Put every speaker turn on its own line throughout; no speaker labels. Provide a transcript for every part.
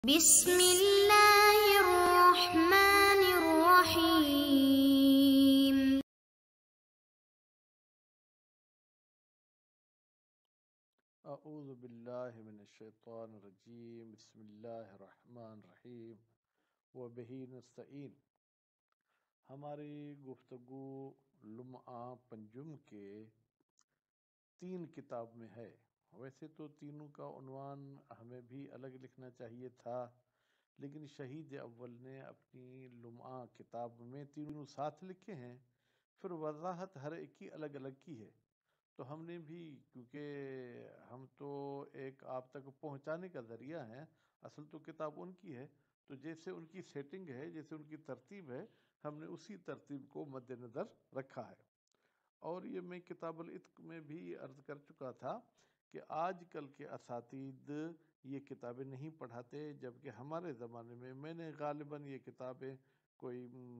بسم اللہ الرحمن الرحیم۔
اعوذ باللہ من الشیطان الرجیم، بسم اللہ الرحمن الرحیم وبہ نستعین۔ ہماری گفتگو لمعہ پنجم کے 3 کتاب میں ہے۔ ویسے تو تینوں کا عنوان ہمیں بھی الگ لکھنا چاہیے تھا، لیکن شہید اول نے اپنی لمعہ کتاب میں تینوں ساتھ لکھے ہیں، پھر وضاحت ہر ایک کی الگ الگ کی ہے۔ تو ہم نے بھی، کیونکہ ہم تو ایک آپ تک پہنچانے کا ذریعہ ہیں، اصل تو کتاب ان کی ہے، تو جیسے ان کی سیٹنگ ہے، جیسے ان کی ترتیب ہے، ہم نے اسی ترتیب کو مد نظر رکھا ہے۔ اور یہ میں کتاب العتق میں بھی عرض کر چکا تھا کہ آج کل کے اساتید یہ کتابیں نہیں پڑھاتے، جبکہ ہمارے زمانے میں نے غالباً یہ کتابیں کوئی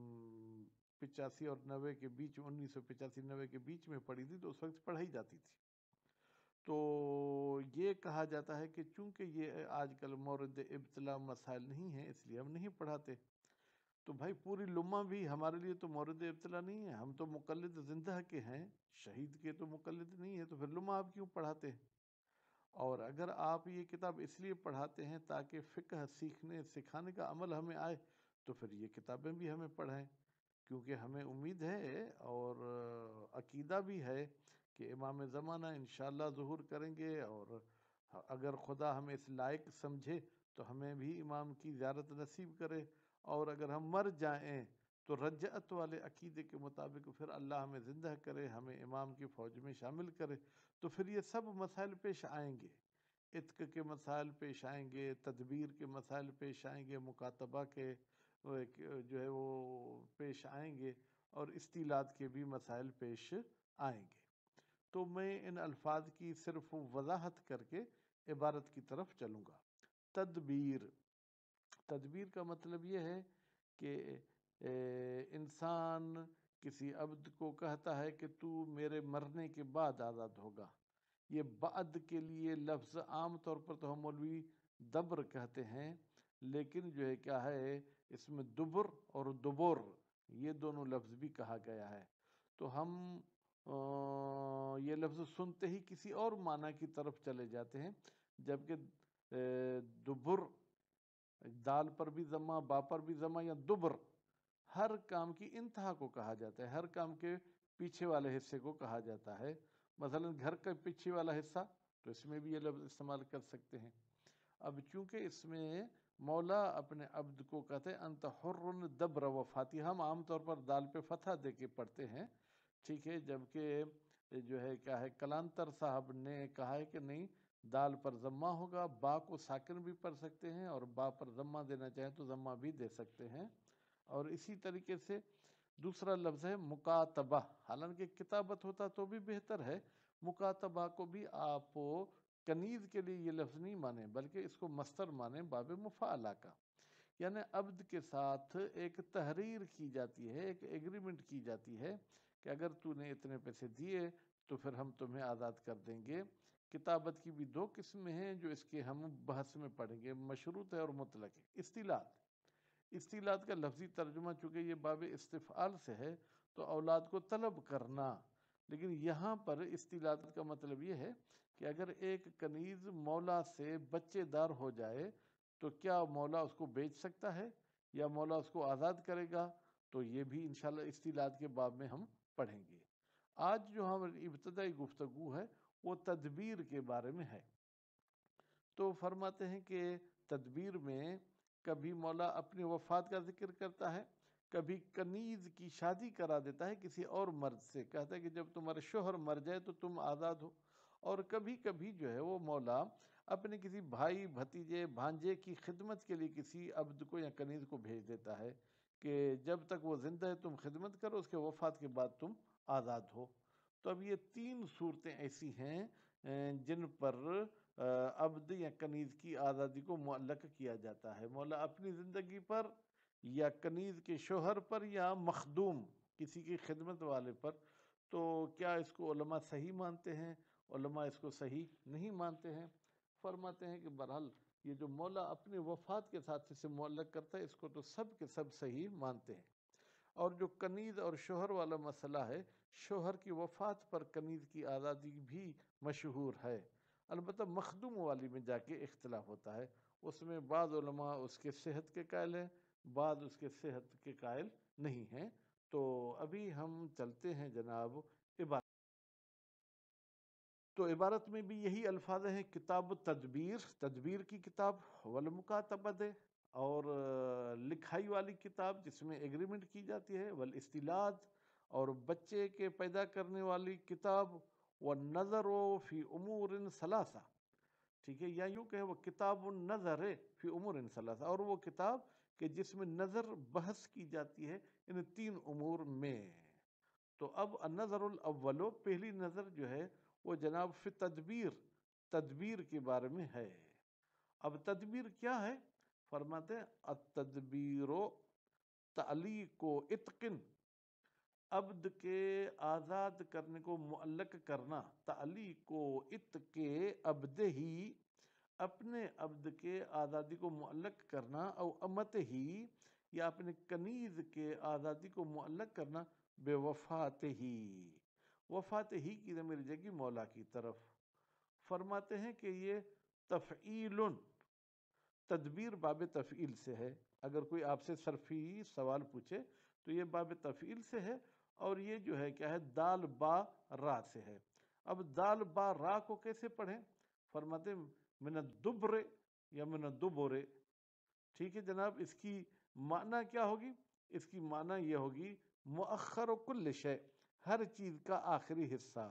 85 اور 90 کے بیچ، 1985-90 کے بیچ میں پڑھی تھی، تو اس وقت پڑھائی جاتی تھی۔ تو یہ کہا جاتا ہے کہ چونکہ یہ آج کل مورد ابتلا مسائل نہیں ہیں، اس لیے ہم نہیں پڑھاتے۔ تو بھائی پوری لمعہ بھی ہمارے لیے تو مورد ابتلا نہیں ہے، ہم تو مقلد زندہ کے ہیں، شہید کے تو مقلد نہیں ہے، تو پھر لمعہ آپ کیوں پڑھاتے ہیں؟ اور اگر آپ یہ کتاب اس لیے پڑھاتے ہیں تاکہ فقہ سیکھنے سکھانے کا عمل ہمیں آئے، تو پھر یہ کتابیں بھی ہمیں پڑھائیں، کیونکہ ہمیں امید ہے اور عقیدہ بھی ہے کہ امام زمانہ انشاءاللہ ظہور کریں گے، اور اگر خدا ہمیں اس لائق سمجھے تو ہمیں بھی امام کی زیارت نصیب کرے، اور اگر ہم مر جائیں تو رجعت والے عقیدے کے مطابق پھر اللہ ہمیں زندہ کرے، ہمیں امام کی فوج میں شامل کرے، تو پھر یہ سب مسائل پیش آئیں گے۔ عتق کے مسائل پیش آئیں گے، تدبیر کے مسائل پیش آئیں گے، مکاتبہ کے جو ہے وہ پیش آئیں گے، اور استیلات کے بھی مسائل پیش آئیں گے۔ تو میں ان الفاظ کی صرف وضاحت کر کے عبارت کی طرف چلوں گا۔ تدبیر کا مطلب یہ ہے کہ انسان کسی عبد کو کہتا ہے کہ تو میرے مرنے کے بعد آزاد ہوگا۔ یہ بعد کے لیے لفظ عام طور پر تو ہم مولوی دبر کہتے ہیں، لیکن جو ہے کیا ہے، اس میں دبر اور دبر یہ دونوں لفظ بھی کہا گیا ہے۔ تو ہم یہ لفظ سنتے ہی کسی اور معنی کی طرف چلے جاتے ہیں، جبکہ دبر دال پر بھی ضمہ، با پر بھی ضمہ، یا دبر ہر کام کی انتہا کو کہا جاتا ہے، ہر کام کے پیچھے والے حصے کو کہا جاتا ہے۔ مثلا گھر کا پیچھے والا حصہ، تو اس میں بھی یہ لفظ استعمال کر سکتے ہیں۔ اب چونکہ اس میں مولا اپنے عبد کو کہتے ہیں انت حر دبر وفاتی، ہم عام طور پر دال پہ فتح دے کے پڑھتے ہیں، ٹھیک ہے، جبکہ جو ہے کیا ہے، کلانتر صاحب نے کہا ہے کہ نہیں، دال پر ضمہ ہوگا، با کو ساکن بھی پڑھ سکتے ہیں، اور با پر ضمہ دینا چاہیں تو ضمہ بھی دے سکتے ہیں۔ اور اسی طریقے سے دوسرا لفظ ہے مکاتبہ، حالانکہ کتابت ہوتا تو بھی بہتر ہے، مکاتبہ کو بھی آپ کنیز کے لیے یہ لفظ نہیں مانیں، بلکہ اس کو مصدر مانیں باب مفاعلہ کا، یعنی عبد کے ساتھ ایک تحریر کی جاتی ہے، ایک ایگریمنٹ کی جاتی ہے کہ اگر تو نے اتنے پیسے دیے تو پھر ہم تمہیں آزاد کر دیں گے۔ کتابت کی بھی 2 قسمیں ہیں جو اس کے ہم بحث میں پڑھیں گے، مشروط ہے اور مطلق ہے۔ استیلات کا لفظی ترجمہ چونکہ یہ باب استفعال سے ہے تو اولاد کو طلب کرنا، لیکن یہاں پر استیلات کا مطلب یہ ہے کہ اگر ایک کنیز مولا سے بچے دار ہو جائے تو کیا مولا اس کو بیچ سکتا ہے یا مولا اس کو آزاد کرے گا؟ تو یہ بھی انشاءاللہ استیلات کے باب میں ہم پڑھیں گے۔ آج جو ہماری ابتدائی گفتگو ہے وہ تدبیر کے بارے میں ہے۔ تو فرماتے ہیں کہ تدبیر میں کبھی مولا اپنی وفات کا ذکر کرتا ہے، کبھی کنیز کی شادی کرا دیتا ہے کسی اور مرد سے، کہتا ہے کہ جب تمہارا شوہر مر جائے تو تم آزاد ہو، اور کبھی کبھی جو ہے وہ مولا اپنے کسی بھائی، بھتیجے، بھانجے کی خدمت کے لیے کسی عبد کو یا کنیز کو بھیج دیتا ہے کہ جب تک وہ زندہ ہے تم خدمت کرو، اس کے وفات کے بعد تم آزاد ہو۔ تو اب یہ 3 صورتیں ایسی ہیں جن پر عبد یا کنیز کی آزادی کو معلق کیا جاتا ہے، مولا اپنی زندگی پر، یا کنیز کے شوہر پر، یا مخدوم کسی کی خدمت والے پر۔ تو کیا اس کو علماء صحیح مانتے ہیں؟ علماء اس کو صحیح نہیں مانتے ہیں۔ فرماتے ہیں کہ بہرحال یہ جو مولا اپنے وفات کے ساتھ اسے معلق کرتا ہے، اس کو تو سب کے سب صحیح مانتے ہیں۔ اور جو کنیز اور شوہر والا مسئلہ ہے، شوہر کی وفات پر کنیز کی آزادی بھی مشہور ہے، البتہ مخدوم والی میں جا کے اختلاف ہوتا ہے، اس میں بعض علماء اس کے صحت کے قائل ہیں، بعض اس کے صحت کے قائل نہیں ہیں۔ تو ابھی ہم چلتے ہیں جناب عبارت، تو عبارت میں بھی یہی الفاظ ہیں، کتاب تدبیر، تدبیر کی کتاب، والمکاتبہ، اور لکھائی والی کتاب جس میں ایگریمنٹ کی جاتی ہے، والاستیلاد، اور بچے کے پیدا کرنے والی کتاب، والنظر فی امور ثلاثہ، ٹھیک ہے، یا یوں کہ وہ کتاب النظر فی امور ثلاثہ، اور وہ کتاب کہ جس میں نظر بحث کی جاتی ہے ان تین امور میں۔ تو اب النظر الاول، پہلی نظر جو ہے وہ جناب فی تدبیر، تدبیر کے بارے میں ہے۔ اب تدبیر کیا ہے؟ فرماتے ہیں التدبیر تعلیق و اتقن، عبد کے آزاد کرنے کو معلق کرنا، تعلیق و اتق عبد ہی، اپنے عبد کے آزادی کو معلق کرنا، او امت ہی، یا اپنے کنیز کے آزادی کو معلق کرنا، بے وفات ہی، وفات ہی کی ضمیر جگی مولا کی طرف۔ فرماتے ہیں کہ یہ تفعیل، تدبیر باب تفعیل سے ہے، اگر کوئی آپ سے صرفی سوال پوچھے تو یہ باب تفعیل سے ہے، اور یہ جو ہے کیا ہے، دال با را سے ہے۔ اب دال با را کو کیسے پڑھیں؟ فرماتے ہیں من الدبر یا من الدبر، ٹھیک ہے جناب، اس کی معنی کیا ہوگی؟ اس کی معنی یہ ہوگی مؤخر کل شے، ہر چیز کا آخری حصہ۔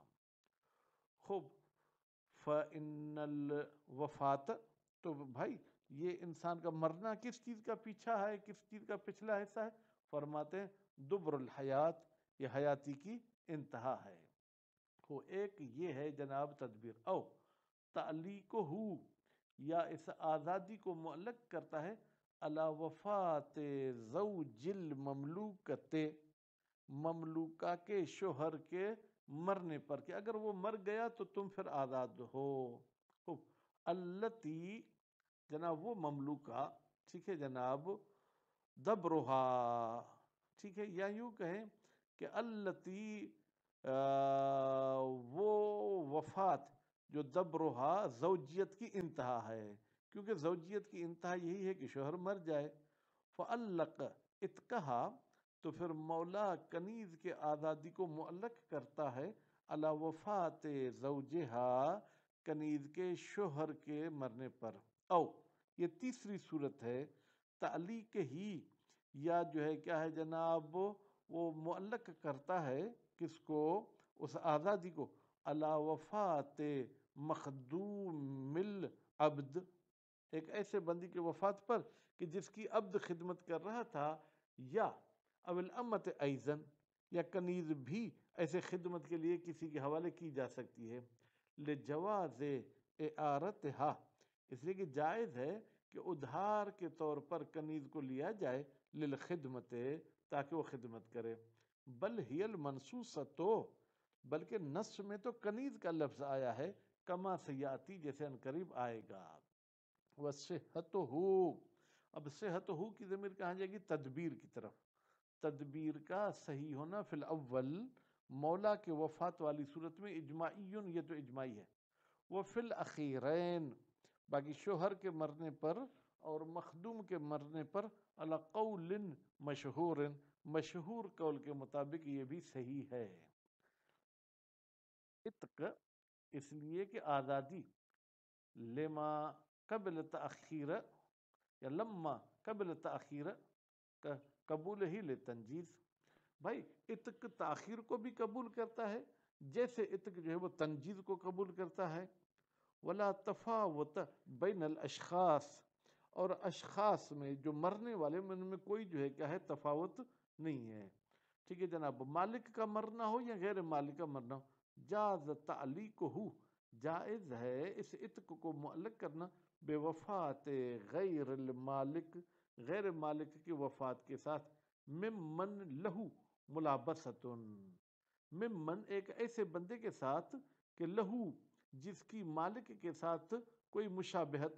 خوب، فَإِنَّ الْوَفَاتَ، تو بھائی یہ انسان کا مرنا کس چیز کا پیچھا ہے، کس چیز کا پچھلا حصہ ہے؟ فرماتے ہیں دبر الحیات، یہ حیاتی کی انتہا ہے۔ تو ایک یہ ہے جناب تدبیر، او تعلیقہ، یا اس آزادی کو معلق کرتا ہے علی وفات زوج المملوکت، مملوکہ کے شوہر کے مرنے پر، کہ اگر وہ مر گیا تو تم پھر آزاد ہو۔ خوب، التی، جناب وہ مملوکہ، ٹھیک ہے جناب، دبرہا، ٹھیک ہے، یا یوں کہیں کہ التی، وہ وفات جو دبرہا زوجیت کی انتہا ہے، کیونکہ زوجیت کی انتہا یہی ہے کہ شوہر مر جائے۔ فعلق اتقہا، تو پھر مولا کنیز کے آزادی کو معلق کرتا ہے علی وفات زوجہا، کنیز کے شوہر کے مرنے پر۔ او، یہ تیسری صورت ہے، تعلیق ہی، یا جو ہے کیا ہے جناب، وہ معلق کرتا ہے کس کو؟ اس آزادی کو، علی وفات مخدوم العبد، ایک ایسے بندی کی وفات پر کہ جس کی عبد خدمت کر رہا تھا، یا او الامت ایضاً، یا کنیز بھی ایسے خدمت کے لیے کسی کے حوالے کی جا سکتی ہے، لجواز اعارتہا، اس لیے کہ جائز ہے کہ ادھار کے طور پر کنیز کو لیا جائے، للخدمت، تاکہ وہ خدمت کرے، بل ہی المنصوصۃ، بلکہ نص میں تو کنیز کا لفظ آیا ہے، کما سیاتی، جیسے انقریب آئے گا۔ وَصِحَّتُهُ، اب صحتہ کی ضمیر کہاں جائے گی؟ تدبیر کی طرف۔ تدبیر کا صحیح ہونا فی الاول، مولا کے وفات والی صورت میں اجماعی، یہ تو اجماعی ہے، وہ فی الاخیرین، باقی شوہر کے مرنے پر اور مخدوم کے مرنے پر، علی قول مشہور، مشہور قول کے مطابق یہ بھی صحیح ہے۔ اتق، اس لیے کہ آزادی، لما قبل تأخیر، یا لما قبل تأخیر، قبول ہی لتنجیز، بھائی اتق تاخیر کو بھی قبول کرتا ہے، جیسے اتق جو ہے وہ تنجیز کو قبول کرتا ہے۔ ولا تفاوت بین الاشخاص، اور اشخاص میں جو مرنے والے میں ان میں کوئی جو ہے کیا ہے، تفاوت نہیں ہے، ٹھیک ہے جناب، مالک کا مرنا ہو یا غیر مالک کا مرنا ہو، جاز تعلیقہ، جائز ہے اس اتق کو معلق کرنا، بے وفات غیر المالک، غیر مالک کی وفات کے ساتھ، ممن لہو ملابست، ممن ایک ایسے بندے کے ساتھ کہ لہو، جس کی مالک کے ساتھ کوئی مشابہت ہے،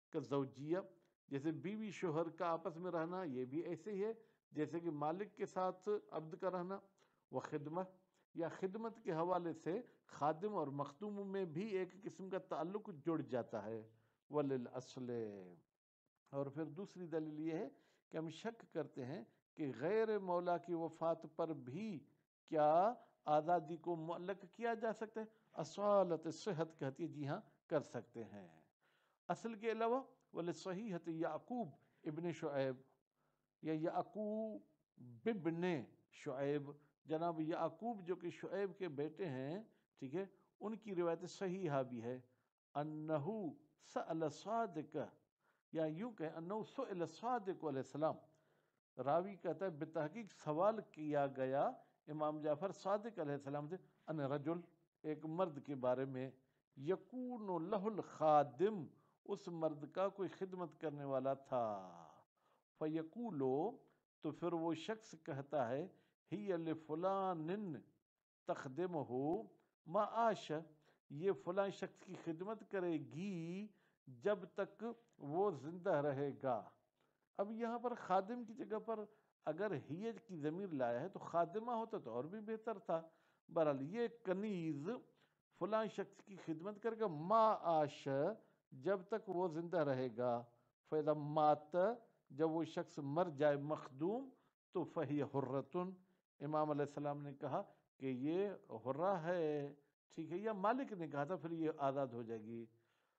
کا زوجیہ، جیسے بیوی شوہر کا آپس میں رہنا یہ بھی ایسے ہی ہے جیسے کہ مالک کے ساتھ عبد کا رہنا، وہ خدمت یا خدمت کے حوالے سے خادم اور مخدوم میں بھی ایک قسم کا تعلق جڑ جاتا ہے، وللأصل۔ اور پھر دوسری دلیل یہ ہے کہ ہم شک کرتے ہیں کہ غیر مولا کی وفات پر بھی کیا آزادی کو معلق کیا جا سکتا ہے؟ اصالت صحت کہتی ہے جی ہاں کر سکتے ہیں، اصل کے علاوہ ولصحیحۃ یعقوب ابن شعیب یا یعقوب ابن شعیب، جناب یعقوب جو کہ شعیب کے بیٹے ہیں، ٹھیک ہے، ان کی روایت صحیحہ بھی ہے، انہو سأل صادق، یا یوں کہ انہو سئل صادق علیہ السلام، راوی کہتا ہے بتحقیق سوال کیا گیا امام جعفر صادق علیہ السلام سے، ان رجل ایک مرد کے بارے میں، یکون لہ الخادم اس مرد کا کوئی خدمت کرنے والا تھا، فیقولو تو پھر وہ شخص کہتا ہے ہی لفلان تخدمہ معاش، یہ فلاں شخص کی خدمت کرے گی جب تک وہ زندہ رہے گا۔ اب یہاں پر خادم کی جگہ پر اگر ہی کی ضمیر لایا ہے تو خادمہ ہوتا تو اور بھی بہتر تھا۔ بہرحال یہ کنیز فلاں شخص کی خدمت کرے گا معاش جب تک وہ زندہ رہے گا، فَإِذَا مَاتَ جب وہ شخص مر جائے مخدوم تو فَهِيَ حُرَّةٌ، امام علیہ السلام نے کہا کہ یہ حرہ ہے، ٹھیک ہے، یا مالک نے کہا تھا پھر یہ آزاد ہو جائے گی،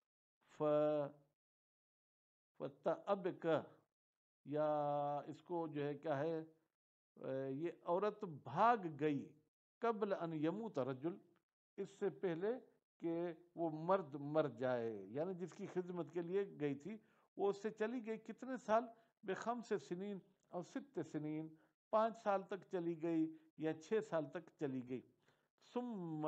فَتَأَبْكَ یا اس کو جو ہے کیا ہے یہ عورت بھاگ گئی قبل ان یموت رجل، اس سے پہلے کہ وہ مرد مر جائے، یعنی جس کی خدمت کے لیے گئی تھی وہ اس سے چلی گئی کتنے سال؟ بخمس سنین اور 6 سنین، 5 سال تک چلی گئی یا 6 سال تک چلی گئی، ثم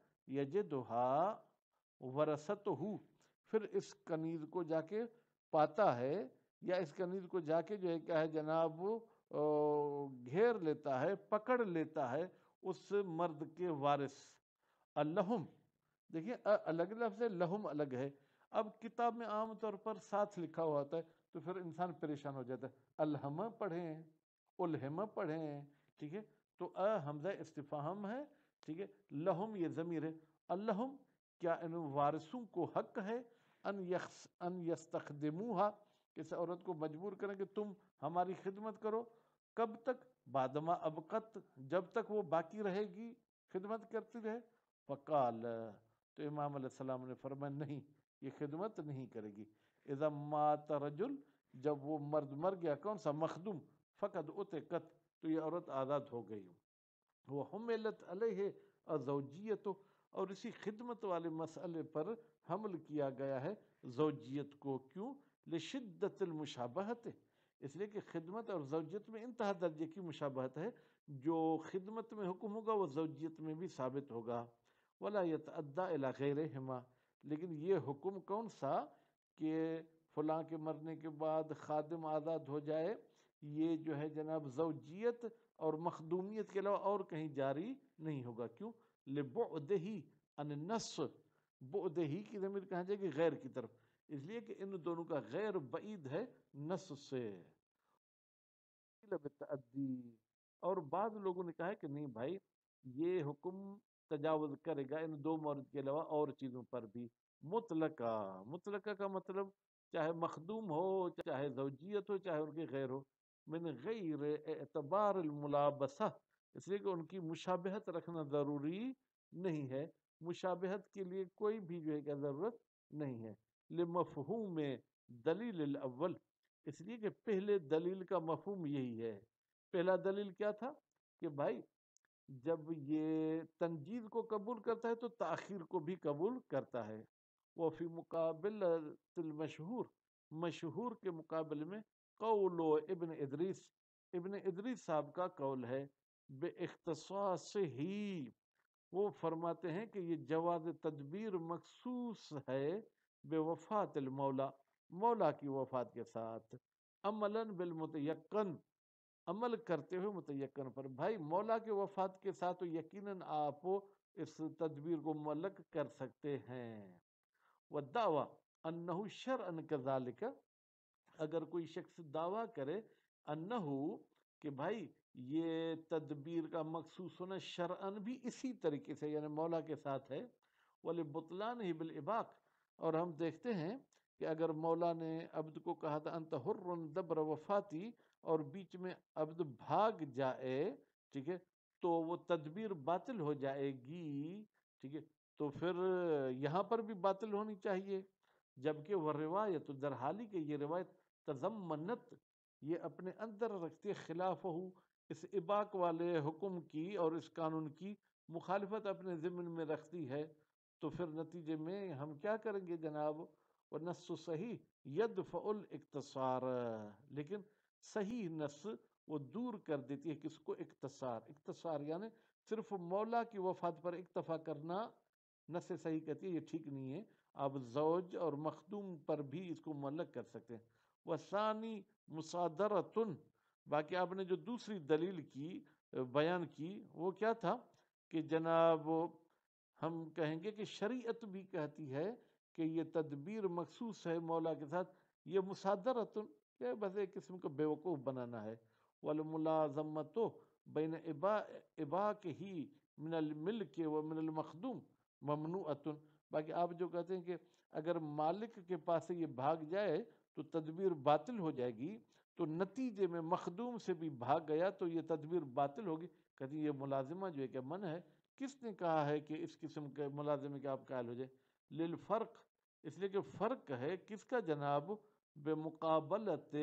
یجدها ورثتہ، پھر اس کنیز کو جا کے پاتا ہے یا اس کنیز کو جا کے جو ہے کیا ہے جناب گھیر لیتا ہے، پکڑ لیتا ہے اس مرد کے وارث، اللہم، دیکھیے الگ لفظ ہے، لہم الگ ہے، اب کتاب میں عام طور پر ساتھ لکھا ہوا ہوتا ہے تو پھر انسان پریشان ہو جاتا ہے، الہم پڑھیں الہم پڑھیں، ٹھیک ہے، تو حمزہ استفہام ہے، ٹھیک ہے، لہم یہ ضمیر ہے، اللہم کیا ان وارثوں کو حق ہے ان یستخدموہا، کس عورت کو مجبور کریں کہ تم ہماری خدمت کرو، کب تک؟ بعدما ابقت، جب تک وہ باقی رہے گی خدمت کرتی رہے، فقال تو امام علیہ السلام نے فرمایا نہیں یہ خدمت نہیں کرے گی، اذا مات رجل جب وہ مرد مر گیا، کون سا؟ مخدوم، فقد اتقت تو یہ عورت آزاد ہو گئی، وہ حملت علیہ الزوجیت، اور اسی خدمت والے مسئلے پر حمل کیا گیا ہے زوجیت کو، کیوں؟ لشدت المشابہت، اس لیے کہ خدمت اور زوجیت میں انتہا درجے کی مشابہت ہے، جو خدمت میں حکم ہوگا وہ زوجیت میں بھی ثابت ہوگا، ولا یتعدی الی غیرہما، لیکن یہ حکم کون سا کہ فلاں کے مرنے کے بعد خادم آزاد ہو جائے، یہ جو ہے جناب زوجیت اور مخدومیت کے علاوہ اور کہیں جاری نہیں ہوگا، کیوں؟ لبعدہ عن النص، بعدہ کی ضمیر کہاں جائے گی؟ غیر کی طرف، اس لیے کہ ان دونوں کا غیر بعید ہے نص سے، بالتعدی، اور بعض لوگوں نے کہا ہے کہ نہیں بھائی یہ حکم تجاوز کرے گا ان دو مورد کے علاوہ اور چیزوں پر بھی، مطلقہ، مطلقہ کا مطلب چاہے مخدوم ہو چاہے زوجیت ہو چاہے ان کے غیر ہو، من غیر اعتبار الملابسہ، اس لیے کہ ان کی مشابہت رکھنا ضروری نہیں ہے، مشابہت کے لیے کوئی بھی جو ہے کیا ضرورت نہیں ہے، لمفہوم دلیل الاول، اس لیے کہ پہلے دلیل کا مفہوم یہی ہے، پہلا دلیل کیا تھا کہ بھائی جب یہ تنجید کو قبول کرتا ہے تو تاخیر کو بھی قبول کرتا ہے، وہ فی مقابل المشہور، مشہور کے مقابلے میں قول ابن ادریس، ابن ادریس صاحب کا قول ہے، بے اختصاص ہی، وہ فرماتے ہیں کہ یہ جواز تدبیر مخصوص ہے بے وفات المولا، مولا کی وفات کے ساتھ، عملا بالمتیقن، عمل کرتے ہوئے متیقن پر، بھائی مولا کے وفات کے ساتھ تو یقیناً آپ اس تدبیر کو معلق کر سکتے ہیں، والدعویٰ، انہو شرعن کذالک، اگر کوئی شخص دعویٰ کرے انہو کہ بھائی یہ تدبیر کا مخصوص ہونا شرعن بھی اسی طریقے سے یعنی مولا کے ساتھ ہے، وَلِبُطْلَانِهِ بِالْإِبَاق، اور ہم دیکھتے ہیں کہ اگر مولا نے عبد کو کہا تھا انت حر دبر وفاتی اور بیچ میں عبد بھاگ جائے، ٹھیک ہے، تو وہ تدبیر باطل ہو جائے گی، ٹھیک ہے، تو پھر یہاں پر بھی باطل ہونی چاہیے، جبکہ وہ روایت در حالی کہ یہ روایت تضمنت یہ اپنے اندر رکھتے خلاف ہو اس اباق والے حکم کی اور اس قانون کی مخالفت اپنے ضمن میں رکھتی ہے، تو پھر نتیجے میں ہم کیا کریں گے جناب؟ والنص صحیح یدفع الاقتصار، لیکن صحیح نص وہ دور کر دیتی ہے کس کو؟ اقتصار یعنی صرف مولا کی وفات پر اکتفا کرنا نص صحیح کہتی ہے یہ ٹھیک نہیں ہے، آپ زوج اور مخدوم پر بھی اس کو معلق کر سکتے ہیں۔ وثانی مصادرتن، باقی آپ نے جو دوسری دلیل کی بیان کی وہ کیا تھا کہ جناب ہم کہیں گے کہ شریعت بھی کہتی ہے کہ یہ تدبیر مخصوص ہے مولا کے ساتھ، یہ مصادرتن یہ بس ایک قسم کا بیوقوف بنانا ہے، والملازمت بین اباق ہی من الملک و من المخدوم ممنوعتن، باقی آپ جو کہتے ہیں کہ اگر مالک کے پاس سے یہ بھاگ جائے تو تدبیر باطل ہو جائے گی، تو نتیجے میں مخدوم سے بھی بھاگ گیا تو یہ تدبیر باطل ہوگی، کہتے ہیں یہ ملازمہ جو ہے کہ من ہے، کس نے کہا ہے کہ اس قسم کے ملازمے کے آپ قائل ہو جائے؟ للفرق، اس لیے کہ فرق ہے کس کا جناب؟ بے مقابلت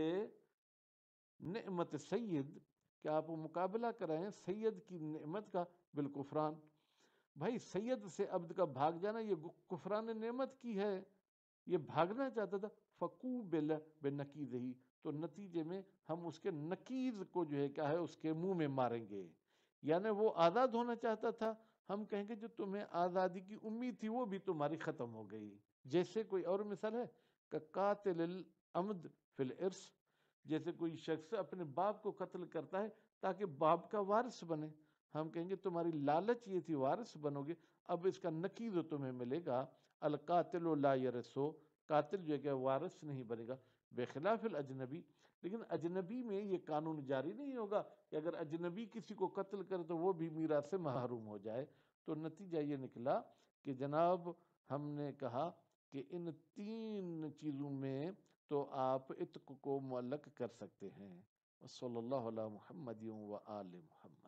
نعمت سید، کہ آپ مقابلہ کرائیں سید کی نعمت کا بالکفران، بھائی سید سے عبد کا بھاگ جانا یہ کفران نعمت کی ہے، یہ بھاگنا چاہتا تھا، فقوبل بنقیضہ، تو نتیجے میں ہم اس کے نقیض کو جو ہے کیا ہے اس کے منہ میں ماریں گے، یعنی وہ آزاد ہونا چاہتا تھا، ہم کہیں گے جو تمہیں آزادی کی امید تھی وہ بھی تمہاری ختم ہو گئی، جیسے کوئی اور مثال ہے کہ قاتل العمد فی الارث، جیسے کوئی شخص اپنے باپ کو قتل کرتا ہے تاکہ باپ کا وارث بنے، ہم کہیں گے تمہاری لالچ یہ تھی وارث بنو گے، اب اس کا نقیض تمہیں ملے گا القاتل لا یرثو، قاتل جو ہے کہ وارث نہیں بنے گا، بخلاف الاجنبی، لیکن اجنبی میں یہ قانون جاری نہیں ہوگا کہ اگر اجنبی کسی کو قتل کرے تو وہ بھی میراث سے محروم ہو جائے، تو نتیجہ یہ نکلا کہ جناب ہم نے کہا کہ ان تین چیزوں میں تو آپ عتق کو معلق کر سکتے ہیں۔ صلی اللہ علیہ محمد و آل محمد۔